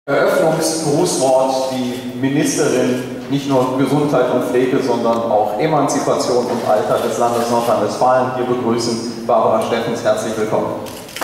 Eröffnungsgrußwort die Ministerin nicht nur Gesundheit und Pflege, sondern auch Emanzipation und Alter des Landes Nordrhein-Westfalen hier begrüßen. Barbara Steffens, herzlich willkommen.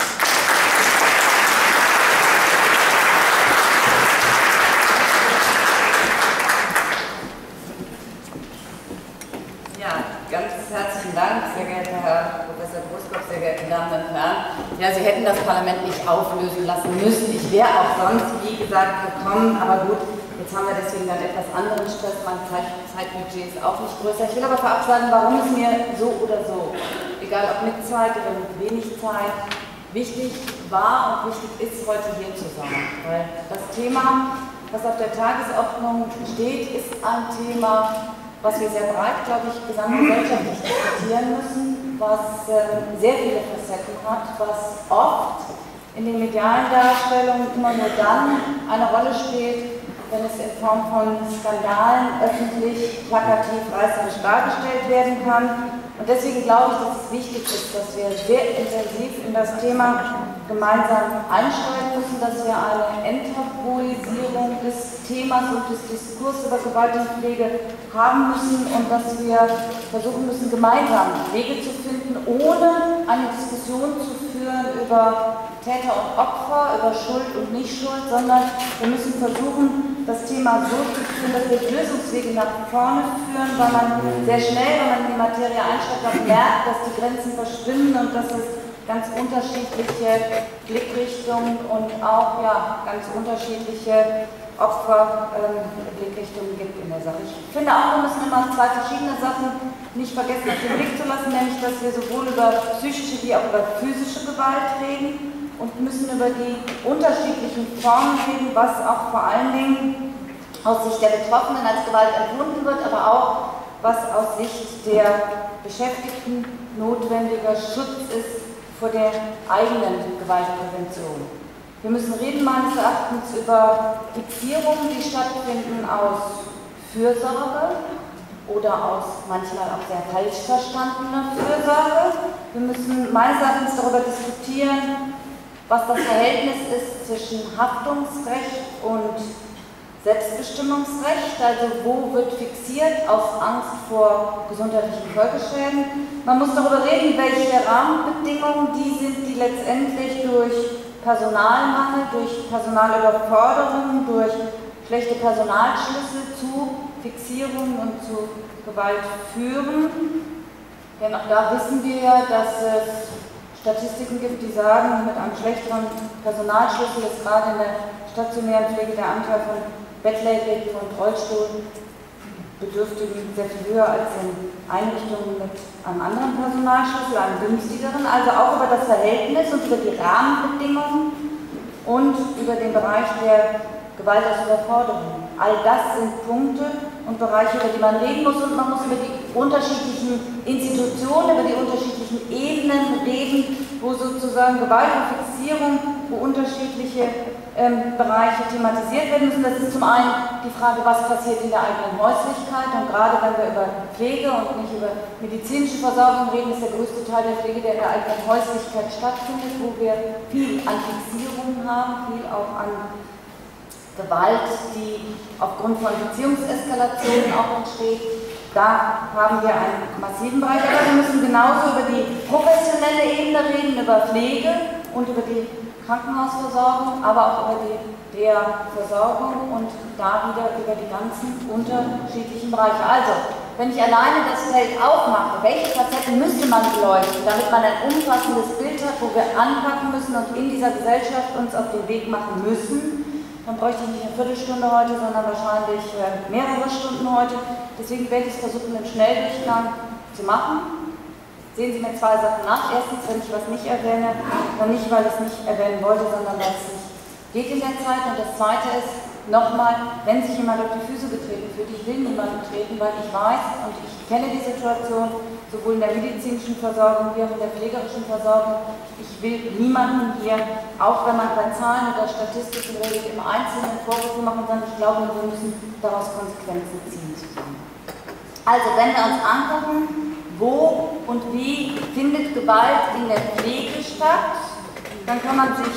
Ja, ganz herzlichen Dank, sehr geehrter Herr Professor Großkopf, sehr geehrte Damen und Herren. Ja, Sie hätten das Parlament nicht auflösen lassen müssen. Ich wäre auch sonst, wie gesagt, gekommen, aber gut, jetzt haben wir deswegen dann etwas anderen Stress. Mein Zeitbudget ist auch nicht größer. Ich will aber vorab sagen, warum es mir so oder so, egal ob mit Zeit oder mit wenig Zeit, wichtig war und wichtig ist, heute hier zu sein. Weil das Thema, was auf der Tagesordnung steht, ist ein Thema, was wir sehr breit, glaube ich, gesamtgesellschaftlich diskutieren müssen, was sehr viele Facetten hat, was oft in den medialen Darstellungen immer nur dann eine Rolle spielt, wenn es in Form von Skandalen öffentlich, plakativ, reißerisch dargestellt werden kann. Und deswegen glaube ich, dass es wichtig ist, dass wir sehr intensiv in das Thema gemeinsam einsteigen müssen, dass wir eine Enttabuisierung des Themas und des Diskurses über Gewalt und Pflege haben müssen und dass wir versuchen müssen, gemeinsam Wege zu finden, ohne eine Diskussion zu führen über Täter und Opfer, über Schuld und Nicht-Schuld, sondern wir müssen versuchen, das Thema so zu führen, dass wir Lösungswege nach vorne führen, weil man sehr schnell, wenn man in die Materie einsteigt, auch merkt, dass die Grenzen verschwimmen und dass es ganz unterschiedliche Blickrichtungen und auch ganz unterschiedliche Opferblickrichtungen gibt in der Sache. Ich finde auch, wir müssen immer zwei verschiedene Sachen nicht vergessen, auf den Blick zu lassen, nämlich, dass wir sowohl über psychische wie auch über physische Gewalt reden und müssen über die unterschiedlichen Formen reden, was auch vor allen Dingen aus Sicht der Betroffenen als Gewalt empfunden wird, aber auch was aus Sicht der Beschäftigten notwendiger Schutz ist vor der eigenen Gewaltprävention. Wir müssen reden meines Erachtens über Fixierungen, die stattfinden aus Fürsorge oder aus manchmal auch sehr falsch verstandener Fürsorge. Wir müssen meines Erachtens darüber diskutieren, was das Verhältnis ist zwischen Haftungsrecht und Selbstbestimmungsrecht, also wo wird fixiert aus Angst vor gesundheitlichen Folgeschäden. Man muss darüber reden, welche Rahmenbedingungen die sind, die letztendlich durch Personalmangel, durch Personalüberforderung, durch schlechte Personalschlüsse zu Fixierungen und zu Gewalt führen. Denn auch da wissen wir ja, dass es Statistiken gibt, die sagen, mit einem schlechteren Personalschlüssel ist gerade in der stationären Pflege der Anteil von Bettlägerigen und Rollstuhlbedürftigen sehr viel höher als in Einrichtungen mit einem anderen Personalschlüssel, einem günstigeren. Also auch über das Verhältnis und über die Rahmenbedingungen und über den Bereich der Gewalt aus Überforderung. All das sind Punkte und Bereiche, über die man reden muss, und man muss über die unterschiedlichen Institutionen, über die unterschiedlichen Ebenen reden, wo sozusagen Gewalt und Fixierung, wo unterschiedliche Bereiche thematisiert werden müssen. Das ist zum einen die Frage, was passiert in der eigenen Häuslichkeit, und gerade wenn wir über Pflege und nicht über medizinische Versorgung reden, ist der größte Teil der Pflege, der in der eigenen Häuslichkeit stattfindet, wo wir viel an Fixierungen haben, viel auch an Gewalt, die aufgrund von Beziehungseskalationen auch entsteht. Da haben wir einen massiven Bereich, aber wir müssen genauso über die professionelle Ebene reden, über Pflege und über die Krankenhausversorgung, aber auch über die Versorgung und da wieder über die ganzen unterschiedlichen Bereiche. Also, wenn ich alleine das Feld aufmache, welche Facetten müsste man beleuchten, damit man ein umfassendes Bild hat, wo wir anpacken müssen und in dieser Gesellschaft uns auf den Weg machen müssen, dann bräuchte ich nicht eine Viertelstunde heute, sondern wahrscheinlich mehrere Stunden heute. Deswegen werde ich es versuchen, einen Schnelldurchgang zu machen. Sehen Sie mir zwei Sachen nach. Erstens, wenn ich was nicht erwähne, dann nicht, weil ich es nicht erwähnen wollte, sondern weil es nicht geht in der Zeit. Und das Zweite ist, nochmal, wenn sich jemand auf die Füße getreten fühlt, ich will niemanden treten, weil ich weiß und ich kenne die Situation, sowohl in der medizinischen Versorgung wie auch in der pflegerischen Versorgung. Ich will niemanden hier, auch wenn man bei Zahlen oder Statistiken redet, im Einzelnen Vorwürfe machen, sondern ich glaube, wir müssen daraus Konsequenzen ziehen zusammen. Also, wenn wir uns angucken, wo und wie findet Gewalt in der Pflege statt, dann kann man sich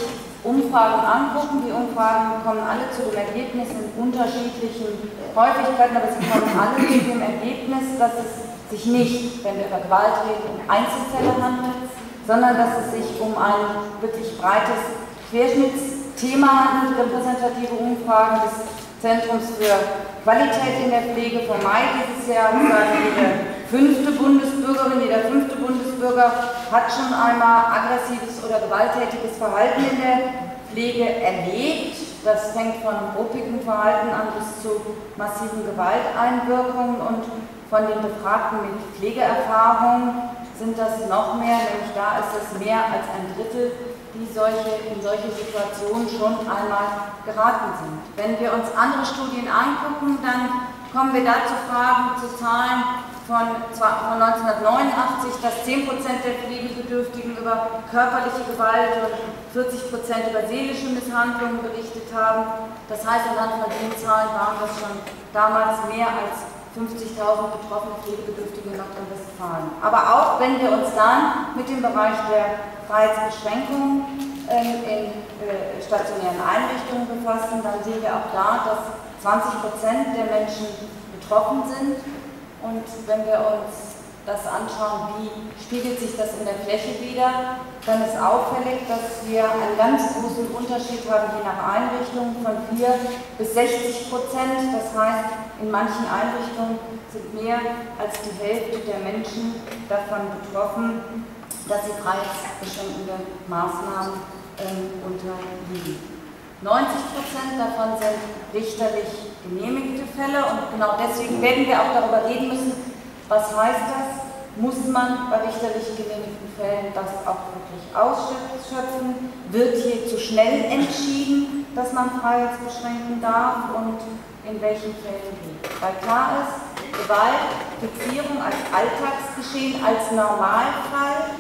Umfragen angucken. Die Umfragen kommen alle zu dem Ergebnis in unterschiedlichen Häufigkeiten, aber sie kommen alle zu dem Ergebnis, dass es sich nicht, wenn wir über Gewalt reden, um Einzelfälle handelt, sondern dass es sich um ein wirklich breites Querschnittsthema handelt. Repräsentative Umfragen des Zentrums für Qualität in der Pflege vom Mai dieses Jahres sagen, jede fünfte Bundesbürgerin, jeder fünfte Bundesbürger hat schon einmal aggressives oder gewalttätiges Verhalten in der Pflege erlebt. Das fängt von ruppigem Verhalten an bis zu massiven Gewalteinwirkungen, und von den Befragten mit Pflegeerfahrung sind das noch mehr, nämlich da ist es mehr als ein Drittel, die in solche Situationen schon einmal geraten sind. Wenn wir uns andere Studien angucken, dann kommen wir da zu Fragen, zu Zahlen von 1989, dass 10% der Pflegebedürftigen über körperliche Gewalt und 40% über seelische Misshandlungen berichtet haben. Das heißt, anhand von den Zahlen waren das schon damals mehr als 50.000 betroffene Pflegebedürftige in Nordrhein-Westfalen. Aber auch wenn wir uns dann mit dem Bereich der Freiheitsbeschränkungen in stationären Einrichtungen befassen, dann sehen wir auch da, dass 20% der Menschen betroffen sind. Und wenn wir uns das anschauen, wie spiegelt sich das in der Fläche wider, dann ist auffällig, dass wir einen ganz großen Unterschied haben, je nach Einrichtung, von 4 bis 60%. Das heißt, in manchen Einrichtungen sind mehr als die Hälfte der Menschen davon betroffen, dass sie freiheitsbeschränkende Maßnahmen unterliegen. 90% davon sind richterlich genehmigte Fälle, und genau deswegen werden wir auch darüber reden müssen, was heißt das? Muss man bei richterlich genehmigten Fällen das auch wirklich ausschöpfen? Wird hier zu schnell entschieden, dass man freiheitsbeschränken darf, und in welchen Fällen nicht? Weil klar ist, Gewalt, Fixierung als Alltagsgeschehen, als Normalfall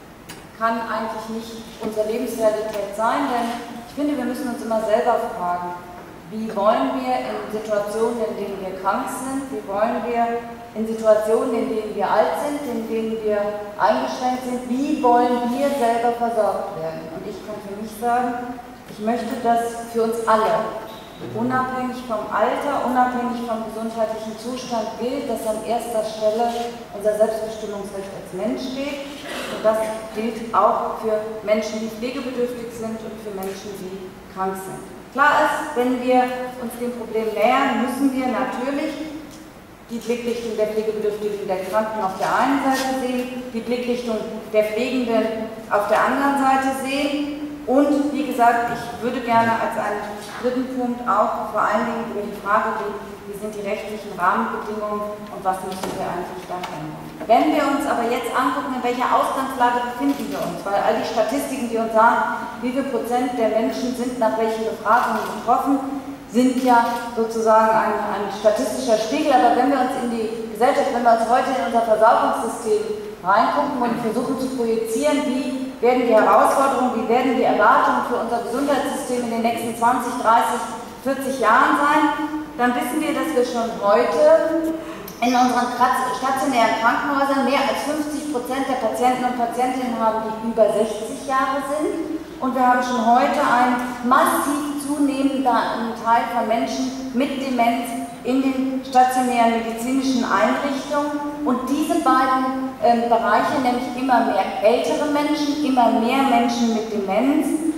kann eigentlich nicht unsere Lebensrealität sein, denn ich finde, wir müssen uns immer selber fragen, wie wollen wir in Situationen, in denen wir krank sind, wie wollen wir in Situationen, in denen wir alt sind, in denen wir eingeschränkt sind, wie wollen wir selber versorgt werden? Und ich kann für mich sagen, ich möchte, dass für uns alle, unabhängig vom Alter, unabhängig vom gesundheitlichen Zustand, gilt, dass an erster Stelle unser Selbstbestimmungsrecht als Mensch steht. Und das gilt auch für Menschen, die pflegebedürftig sind, und für Menschen, die krank sind. Klar ist, wenn wir uns dem Problem nähern, müssen wir natürlich die Blickrichtung der Pflegebedürftigen, der Kranken auf der einen Seite sehen, die Blickrichtung der Pflegenden auf der anderen Seite sehen. Und wie gesagt, ich würde gerne als einen dritten Punkt auch vor allen Dingen über die Frage reden, wie sind die rechtlichen Rahmenbedingungen und was müssen wir eigentlich da ändern. Wenn wir uns aber jetzt angucken, in welcher Ausgangslage befinden wir uns, weil all die Statistiken, die uns sagen, wie viel Prozent der Menschen sind nach welchen Befragungen betroffen, sind ja sozusagen ein statistischer Spiegel. Aber wenn wir uns in die Gesellschaft, wenn wir uns heute in unser Versorgungssystem reingucken und versuchen zu projizieren, wie werden die Herausforderungen, wie werden die Erwartungen für unser Gesundheitssystem in den nächsten 20, 30, 40 Jahren sein, dann wissen wir, dass wir schon heute in unseren stationären Krankenhäusern mehr als 50% der Patienten und Patientinnen haben, die über 60 Jahre sind. Und wir haben schon heute einen massiv zunehmenden Teil von Menschen mit Demenz in den stationären medizinischen Einrichtungen. Und diese beiden Bereiche, nämlich immer mehr ältere Menschen, immer mehr Menschen mit Demenz,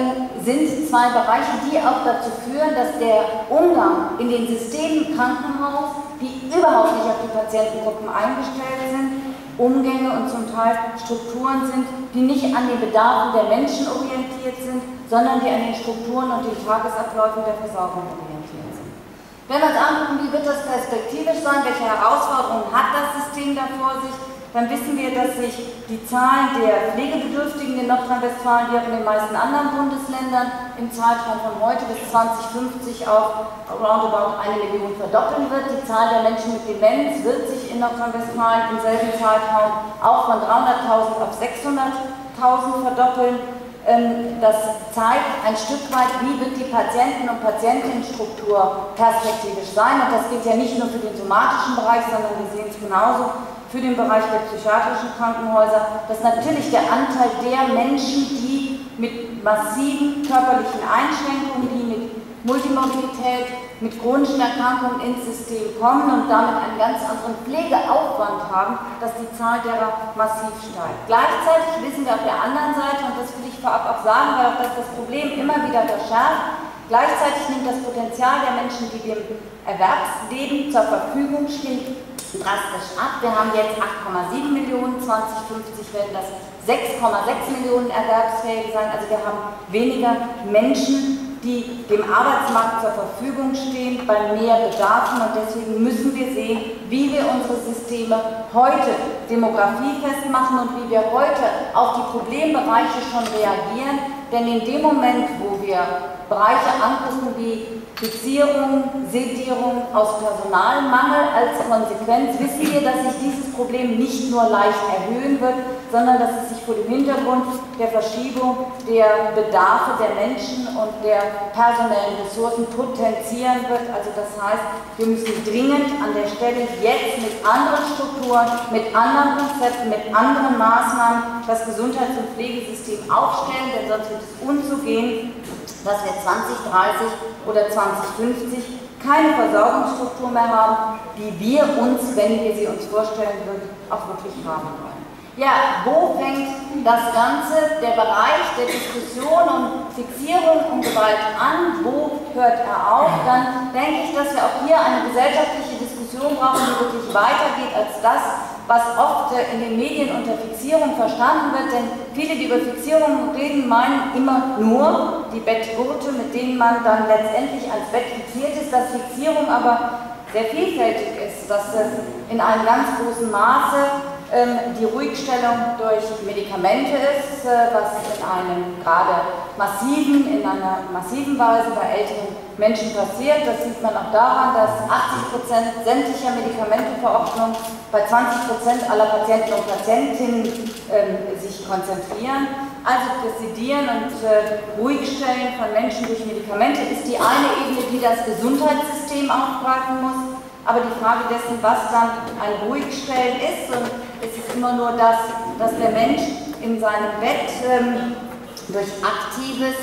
sind zwei Bereiche, die auch dazu führen, dass der Umgang in den Systemen im Krankenhaus, die überhaupt nicht auf die Patientengruppen eingestellt sind, Umgänge und zum Teil Strukturen sind, die nicht an den Bedarfen der Menschen orientiert sind, sondern die an den Strukturen und den Tagesabläufen der Versorgung orientiert sind. Wenn wir uns angucken, wie wird das perspektivisch sein, welche Herausforderungen hat das System da vor sich, dann wissen wir, dass sich die Zahlen der Pflegebedürftigen in Nordrhein-Westfalen, wie auch in den meisten anderen Bundesländern, im Zeitraum von heute bis 2050 auf roundabout 1 Million verdoppeln wird. Die Zahl der Menschen mit Demenz wird sich in Nordrhein-Westfalen im selben Zeitraum auch von 300.000 auf 600.000 verdoppeln. Das zeigt ein Stück weit, wie wird die Patienten- und Patientinnenstruktur perspektivisch sein. Und das gilt ja nicht nur für den somatischen Bereich, sondern wir sehen es genauso für den Bereich der psychiatrischen Krankenhäuser, dass natürlich der Anteil der Menschen, die mit massiven körperlichen Einschränkungen, die mit Multimorbidität, mit chronischen Erkrankungen ins System kommen und damit einen ganz anderen Pflegeaufwand haben, dass die Zahl derer massiv steigt. Gleichzeitig wissen wir auf der anderen Seite, und das will ich vorab auch sagen, weil auch das Problem immer wieder verschärft, gleichzeitig nimmt das Potenzial der Menschen, die dem Erwerbsleben zur Verfügung stehen, drastisch ab. Wir haben jetzt 8,7 Millionen, 2050 werden das 6,6 Millionen Erwerbsfähige sein. Also wir haben weniger Menschen, die dem Arbeitsmarkt zur Verfügung stehen, bei mehr Bedarfen, und deswegen müssen wir sehen, wie wir unsere Systeme heute demografiefest machen und wie wir heute auf die Problembereiche schon reagieren, denn in dem Moment, wo wir Bereiche angucken wie Fixierung, Sedierung aus Personalmangel als Konsequenz, wissen wir, dass sich dieses Problem nicht nur leicht erhöhen wird, sondern dass es sich vor dem Hintergrund der Verschiebung der Bedarfe der Menschen und der personellen Ressourcen potenzieren wird. Also das heißt, wir müssen dringend an der Stelle jetzt mit anderen Strukturen, mit anderen Konzepten, mit anderen Maßnahmen das Gesundheits- und Pflegesystem aufstellen, denn sonst wird es umzugehen, dass wir 2030 oder 2050 keine Versorgungsstruktur mehr haben, die wir uns, wenn wir sie uns vorstellen würden, auch wirklich haben wollen. Ja, wo fängt das Ganze, der Bereich der Diskussion und Fixierung und Gewalt an? Wo hört er auf? Dann denke ich, dass wir auch hier eine gesellschaftliche Diskussion brauchen, die wirklich weitergeht als das, was oft in den Medien unter Fixierung verstanden wird, denn viele, die über Fixierung reden, meinen immer nur die Bettgurte, mit denen man dann letztendlich ans Bett fixiert ist, dass Fixierung aber sehr vielfältig ist, dass es in einem ganz großen Maße die Ruhigstellung durch Medikamente ist, was in einer massiven Weise bei älteren Menschen passiert. Das sieht man auch daran, dass 80% sämtlicher Medikamenteverordnungen bei 20% aller Patienten und Patientinnen sich konzentrieren. Also das Sedieren und Ruhigstellen von Menschen durch Medikamente ist die eine Ebene, die das Gesundheitssystem aufgreifen muss. Aber die Frage dessen, was dann ein Ruhigstellen ist, und es ist immer nur das, dass der Mensch in seinem Bett durch aktives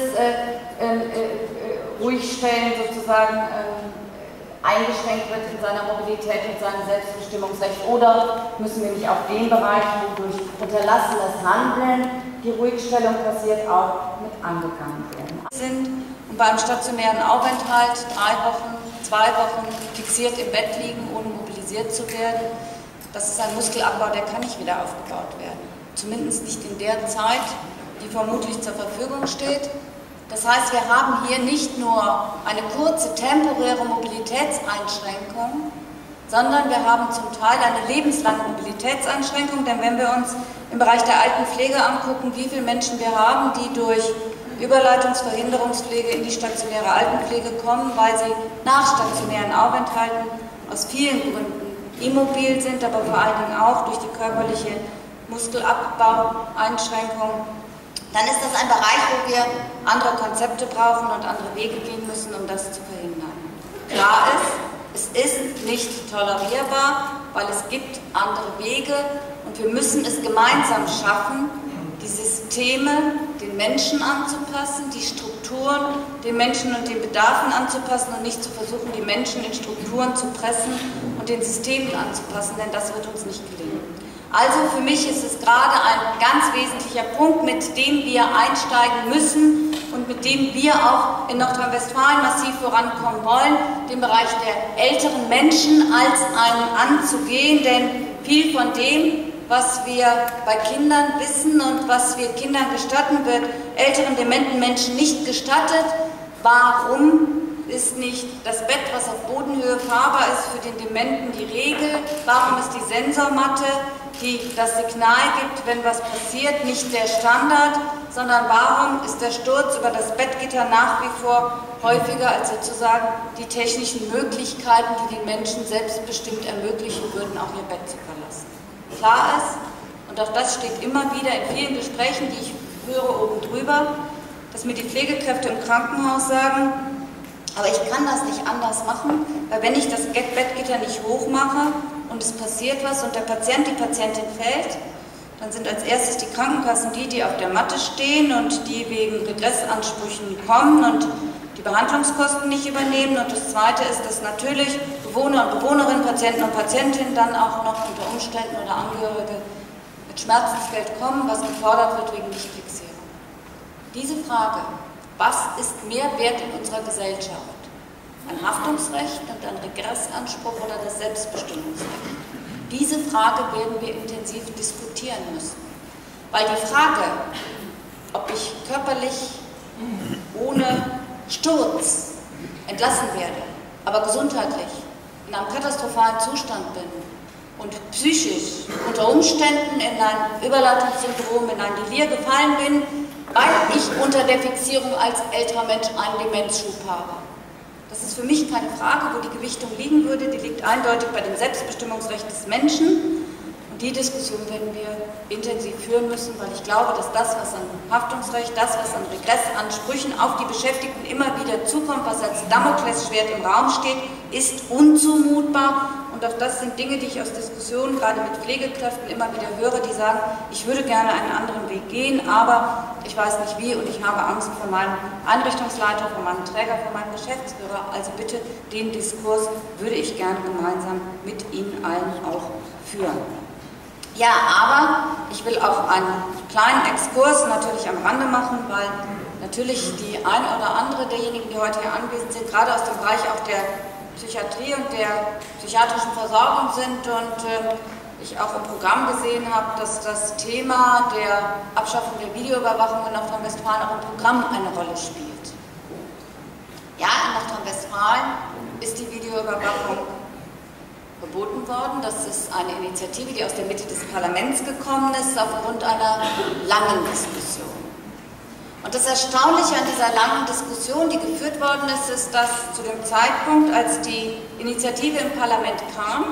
Ruhigstellen sozusagen eingeschränkt wird in seiner Mobilität und seinem Selbstbestimmungsrecht. Oder müssen wir nicht auf den Bereich, wo durch unterlassenes Handeln die Ruhigstellung passiert, auch mit angegangen werden. Und beim stationären Aufenthalt 3 Wochen, 2 Wochen fixiert im Bett liegen, ohne mobilisiert zu werden, das ist ein Muskelabbau, der kann nicht wieder aufgebaut werden. Zumindest nicht in der Zeit, die vermutlich zur Verfügung steht. Das heißt, wir haben hier nicht nur eine kurze, temporäre Mobilitätseinschränkung, sondern wir haben zum Teil eine lebenslange Mobilitätseinschränkung, denn wenn wir uns im Bereich der Altenpflege angucken, wie viele Menschen wir haben, die durch Überleitungsverhinderungspflege in die stationäre Altenpflege kommen, weil sie nach stationären Aufenthalten aus vielen Gründen immobil sind, aber vor allen Dingen auch durch die körperliche Muskelabbaueinschränkung, dann ist das ein Bereich, wo wir andere Konzepte brauchen und andere Wege gehen müssen, um das zu verhindern. Klar ist, es ist nicht tolerierbar, weil es gibt andere Wege und wir müssen es gemeinsam schaffen, die Systeme den Menschen anzupassen, die Strukturen den Menschen und den Bedarfen anzupassen und nicht zu versuchen, die Menschen in Strukturen zu pressen und den Systemen anzupassen, denn das wird uns nicht gelingen. Also für mich ist es gerade ein ganz wesentlicher Punkt, mit dem wir einsteigen müssen und mit dem wir auch in Nordrhein-Westfalen massiv vorankommen wollen, den Bereich der älteren Menschen als einen anzugehen, denn viel von dem, was wir bei Kindern wissen und was wir Kindern gestatten, wird älteren, dementen Menschen nicht gestattet. Warum ist nicht das Bett, was auf Bodenhöhe fahrbar ist, für den Dementen die Regel? Warum ist die Sensormatte, die das Signal gibt, wenn was passiert, nicht der Standard, sondern warum ist der Sturz über das Bettgitter nach wie vor häufiger als sozusagen die technischen Möglichkeiten, die den Menschen selbstbestimmt ermöglichen würden, auch ihr Bett zu verlassen? Klar ist, und auch das steht immer wieder in vielen Gesprächen, die ich höre oben drüber, dass mir die Pflegekräfte im Krankenhaus sagen, aber ich kann das nicht anders machen, weil wenn ich das Bettgitter nicht hoch mache und es passiert was und der Patient, die Patientin fällt, dann sind als erstes die Krankenkassen die auf der Matte stehen und die wegen Regressansprüchen kommen und die Behandlungskosten nicht übernehmen. Und das Zweite ist, dass natürlich Bewohner und Bewohnerinnen, Patienten und Patientinnen dann auch noch unter Umständen oder Angehörige mit Schmerzensgeld kommen, was gefordert wird wegen Nichtfixierung. Diese Frage, was ist mehr wert in unserer Gesellschaft? Ein Haftungsrecht und ein Regressanspruch oder das Selbstbestimmungsrecht? Diese Frage werden wir intensiv diskutieren müssen. Weil die Frage, ob ich körperlich ohne Sturz entlassen werde, aber gesundheitlich in einem katastrophalen Zustand bin und psychisch unter Umständen in ein Überleitungssyndrom, in ein Delir gefallen bin, weil ich unter der Fixierung als älterer Mensch einen Demenzschub habe. Das ist für mich keine Frage, wo die Gewichtung liegen würde. Die liegt eindeutig bei dem Selbstbestimmungsrecht des Menschen. Und die Diskussion werden wir intensiv führen müssen, weil ich glaube, dass das, was an Haftungsrecht, das, was an Regressansprüchen auf die Beschäftigten immer wieder zukommt, was als Damoklesschwert im Raum steht, ist unzumutbar. Und auch das sind Dinge, die ich aus Diskussionen, gerade mit Pflegekräften, immer wieder höre, die sagen, ich würde gerne einen anderen Weg gehen, aber ich weiß nicht wie und ich habe Angst vor meinem Einrichtungsleiter, vor meinem Träger, vor meinem Geschäftsführer. Also bitte, den Diskurs würde ich gerne gemeinsam mit Ihnen allen auch führen. Ja, aber ich will auch einen kleinen Exkurs natürlich am Rande machen, weil natürlich die ein oder andere derjenigen, die heute hier anwesend sind, gerade aus dem Bereich auch der Psychiatrie und der psychiatrischen Versorgung sind und ich auch im Programm gesehen habe, dass das Thema der Abschaffung der Videoüberwachung in Nordrhein-Westfalen auch im Programm eine Rolle spielt. Ja, in Nordrhein-Westfalen ist die Videoüberwachung verboten worden. Das ist eine Initiative, die aus der Mitte des Parlaments gekommen ist, aufgrund einer langen Diskussion. Und das Erstaunliche an dieser langen Diskussion, die geführt worden ist, ist, dass zu dem Zeitpunkt, als die Initiative im Parlament kam,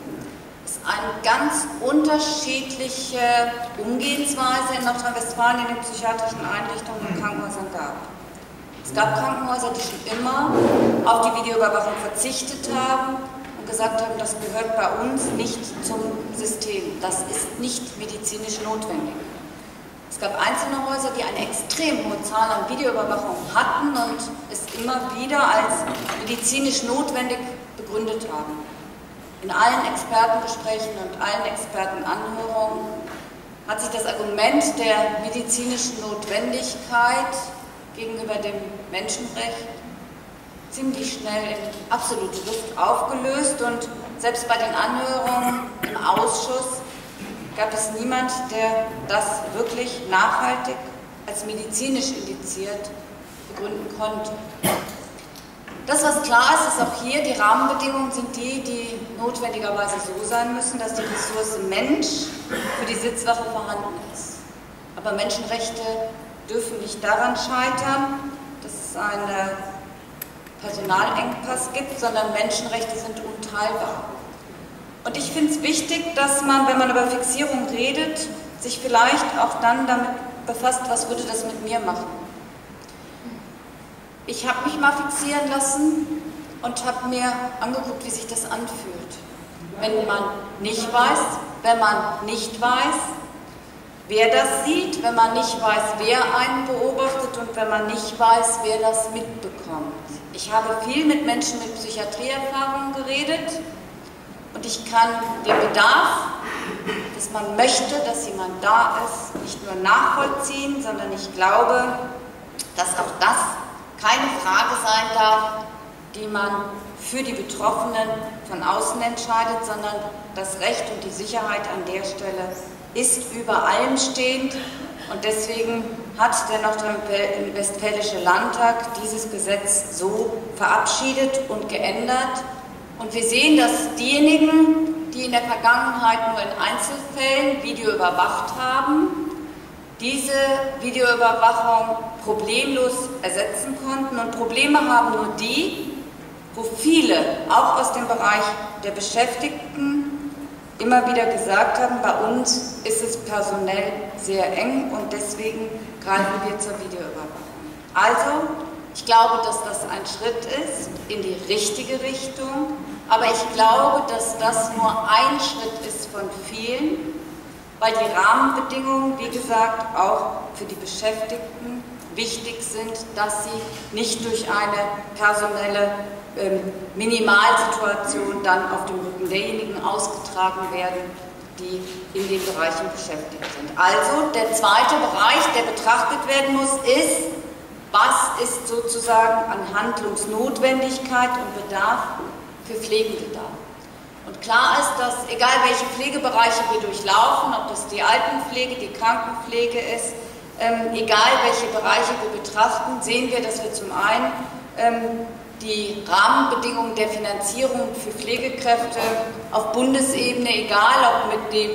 es eine ganz unterschiedliche Umgehensweise in Nordrhein-Westfalen in den psychiatrischen Einrichtungen und Krankenhäusern gab. Es gab Krankenhäuser, die schon immer auf die Videoüberwachung verzichtet haben und gesagt haben, das gehört bei uns nicht zum System, das ist nicht medizinisch notwendig. Es gab einzelne Häuser, die eine extrem hohe Zahl an Videoüberwachung hatten und es immer wieder als medizinisch notwendig begründet haben. In allen Expertengesprächen und allen Expertenanhörungen hat sich das Argument der medizinischen Notwendigkeit gegenüber dem Menschenrecht ziemlich schnell in absolute Luft aufgelöst und selbst bei den Anhörungen im Ausschuss gab es niemand, der das wirklich nachhaltig als medizinisch indiziert begründen konnte. Das, was klar ist, ist auch hier, die Rahmenbedingungen sind die notwendigerweise so sein müssen, dass die Ressource Mensch für die Sitzwache vorhanden ist. Aber Menschenrechte dürfen nicht daran scheitern, dass es einen Personalengpass gibt, sondern Menschenrechte sind unteilbar. Und ich finde es wichtig, dass man, wenn man über Fixierung redet, sich vielleicht auch dann damit befasst, was würde das mit mir machen. Ich habe mich mal fixieren lassen und habe mir angeguckt, wie sich das anfühlt. Wenn man nicht weiß, wer das sieht, wenn man nicht weiß, wer einen beobachtet und wenn man nicht weiß, wer das mitbekommt. Ich habe viel mit Menschen mit Psychiatrieerfahrung geredet. Und ich kann den Bedarf, dass man möchte, dass jemand da ist, nicht nur nachvollziehen, sondern ich glaube, dass auch das keine Frage sein darf, die man für die Betroffenen von außen entscheidet, sondern das Recht und die Sicherheit an der Stelle ist über allem stehend. Und deswegen hat der Nordrhein-Westfälische Landtag dieses Gesetz so verabschiedet und geändert. Und wir sehen, dass diejenigen, die in der Vergangenheit nur in Einzelfällen Video überwacht haben, diese Videoüberwachung problemlos ersetzen konnten. Und Probleme haben nur die, wo viele, auch aus dem Bereich der Beschäftigten, immer wieder gesagt haben, bei uns ist es personell sehr eng und deswegen greifen wir zur Videoüberwachung. Also, ich glaube, dass das ein Schritt ist in die richtige Richtung, aber ich glaube, dass das nur ein Schritt ist von vielen, weil die Rahmenbedingungen, wie gesagt, auch für die Beschäftigten wichtig sind, dass sie nicht durch eine personelle Minimalsituation dann auf dem Rücken derjenigen ausgetragen werden, die in den Bereichen beschäftigt sind. Also der zweite Bereich, der betrachtet werden muss, ist, was ist sozusagen an Handlungsnotwendigkeit und Bedarf für Pflegende da. Und klar ist, dass egal welche Pflegebereiche wir durchlaufen, ob das die Altenpflege, die Krankenpflege ist, egal welche Bereiche wir betrachten, sehen wir, dass wir zum einen die Rahmenbedingungen der Finanzierung für Pflegekräfte auf Bundesebene, egal ob mit dem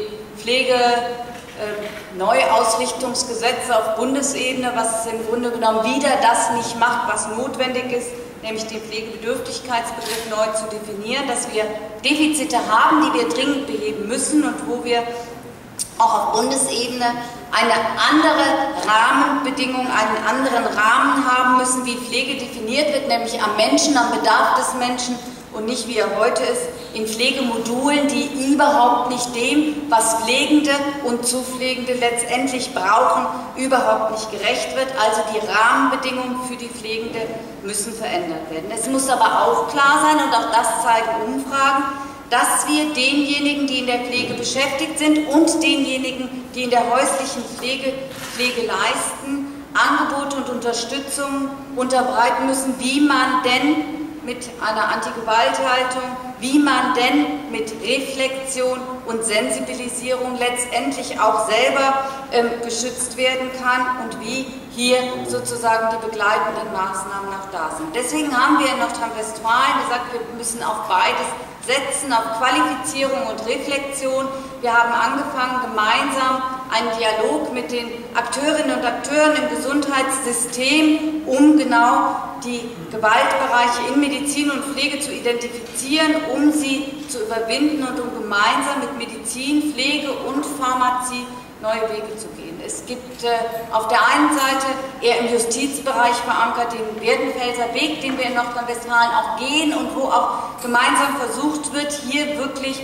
Neuausrichtungsgesetz auf Bundesebene, was im Grunde genommen wieder das nicht macht, was notwendig ist, nämlich den Pflegebedürftigkeitsbegriff neu zu definieren, dass wir Defizite haben, die wir dringend beheben müssen und wo wir auch auf Bundesebene eine andere Rahmenbedingung, einen anderen Rahmen haben müssen, wie Pflege definiert wird, nämlich am Menschen, am Bedarf des Menschen und nicht wie er heute ist, in Pflegemodulen, die überhaupt nicht dem, was Pflegende und Zupflegende letztendlich brauchen, überhaupt nicht gerecht wird. Also die Rahmenbedingungen für die Pflegende müssen verändert werden. Es muss aber auch klar sein, und auch das zeigen Umfragen, dass wir denjenigen, die in der Pflege beschäftigt sind und denjenigen, die in der häuslichen Pflege leisten, Angebote und Unterstützung unterbreiten müssen, wie man denn mit einer Antigewalthaltung, wie man denn mit Reflexion und Sensibilisierung letztendlich auch selber geschützt werden kann und wie hier sozusagen die begleitenden Maßnahmen auch da sind. Deswegen haben wir in Nordrhein-Westfalen gesagt, wir müssen auf beides setzen, auf Qualifizierung und Reflexion. Wir haben angefangen, gemeinsam einen Dialog mit den Akteurinnen und Akteuren im Gesundheitssystem, um genau die Gewaltbereiche in Medizin und Pflege zu identifizieren, um sie zu überwinden und um gemeinsam mit Medizin, Pflege und Pharmazie neue Wege zu gehen. Es gibt auf der einen Seite eher im Justizbereich verankert den Werdenfelser Weg, den wir in Nordrhein-Westfalen auch gehen und wo auch gemeinsam versucht wird, hier wirklich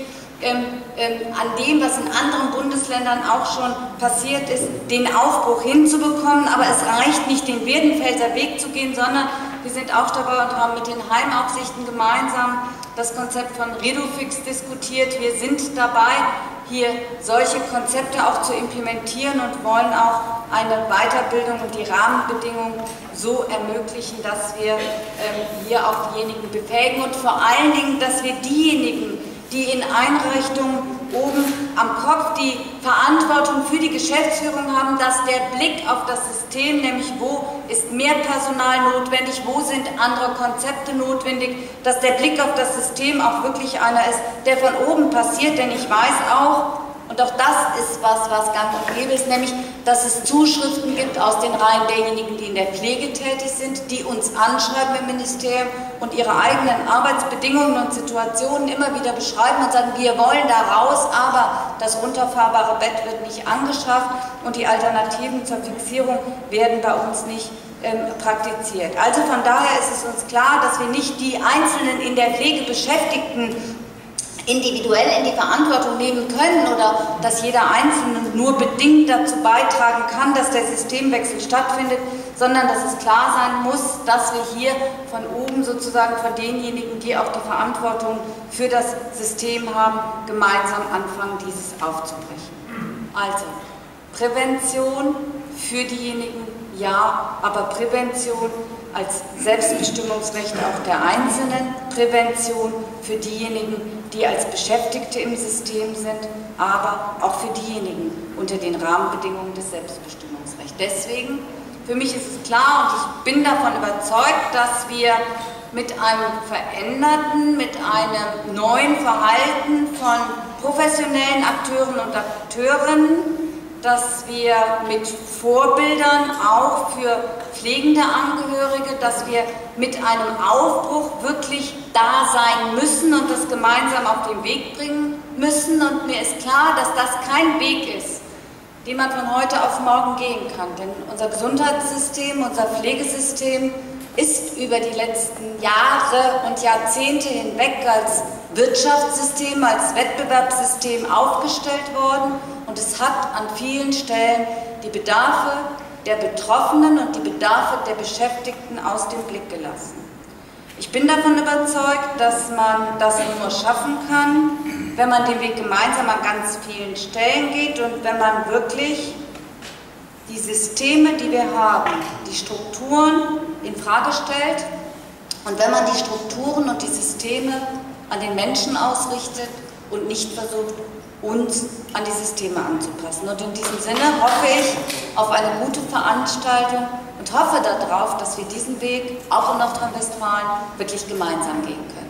an dem, was in anderen Bundesländern auch schon passiert ist, den Aufbruch hinzubekommen. Aber es reicht nicht, den Werdenfelser Weg zu gehen, sondern wir sind auch dabei und haben mit den Heimaufsichten gemeinsam das Konzept von Redufix diskutiert. Wir sind dabei, hier solche Konzepte auch zu implementieren und wollen auch eine Weiterbildung und die Rahmenbedingungen so ermöglichen, dass wir hier auch diejenigen befähigen und vor allen Dingen, dass wir diejenigen, die in Einrichtungen oben am Kopf die Verantwortung für die Geschäftsführung haben, dass der Blick auf das System, nämlich wo ist mehr Personal notwendig, wo sind andere Konzepte notwendig, dass der Blick auf das System auch wirklich einer ist, der von oben passiert, denn ich weiß auch, und auch das ist was gang und gäbe ist, nämlich, dass es Zuschriften gibt aus den Reihen derjenigen, die in der Pflege tätig sind, die uns anschreiben im Ministerium und ihre eigenen Arbeitsbedingungen und Situationen immer wieder beschreiben und sagen, wir wollen da raus, aber das runterfahrbare Bett wird nicht angeschafft und die Alternativen zur Fixierung werden bei uns nicht praktiziert. Also von daher ist es uns klar, dass wir nicht die einzelnen in der Pflege Beschäftigten individuell in die Verantwortung nehmen können oder dass jeder Einzelne nur bedingt dazu beitragen kann, dass der Systemwechsel stattfindet, sondern dass es klar sein muss, dass wir hier von oben sozusagen von denjenigen, die auch die Verantwortung für das System haben, gemeinsam anfangen, dieses aufzubrechen. Also, Prävention für diejenigen, ja, aber Prävention als Selbstbestimmungsrecht auch der Einzelnen, Prävention für diejenigen, die als Beschäftigte im System sind, aber auch für diejenigen unter den Rahmenbedingungen des Selbstbestimmungsrechts. Deswegen, für mich ist es klar und ich bin davon überzeugt, dass wir mit einem veränderten, mit einem neuen Verhalten von professionellen Akteuren und Akteurinnen, dass wir mit Vorbildern auch für pflegende Angehörige, dass wir mit einem Aufbruch wirklich da sein müssen und das gemeinsam auf den Weg bringen müssen. Und mir ist klar, dass das kein Weg ist, den man von heute auf morgen gehen kann. Denn unser Gesundheitssystem, unser Pflegesystem ist über die letzten Jahre und Jahrzehnte hinweg als Wirtschaftssystem, als Wettbewerbssystem aufgestellt worden. und es hat an vielen Stellen die Bedarfe der Betroffenen und die Bedarfe der Beschäftigten aus dem Blick gelassen. Ich bin davon überzeugt, dass man das nur schaffen kann, wenn man den Weg gemeinsam an ganz vielen Stellen geht und wenn man wirklich die Systeme, die wir haben, die Strukturen in Frage stellt und wenn man die Strukturen und die Systeme an den Menschen ausrichtet und nicht versucht, uns an die Systeme anzupassen. Und in diesem Sinne hoffe ich auf eine gute Veranstaltung und hoffe darauf, dass wir diesen Weg auch in Nordrhein-Westfalen wirklich gemeinsam gehen können.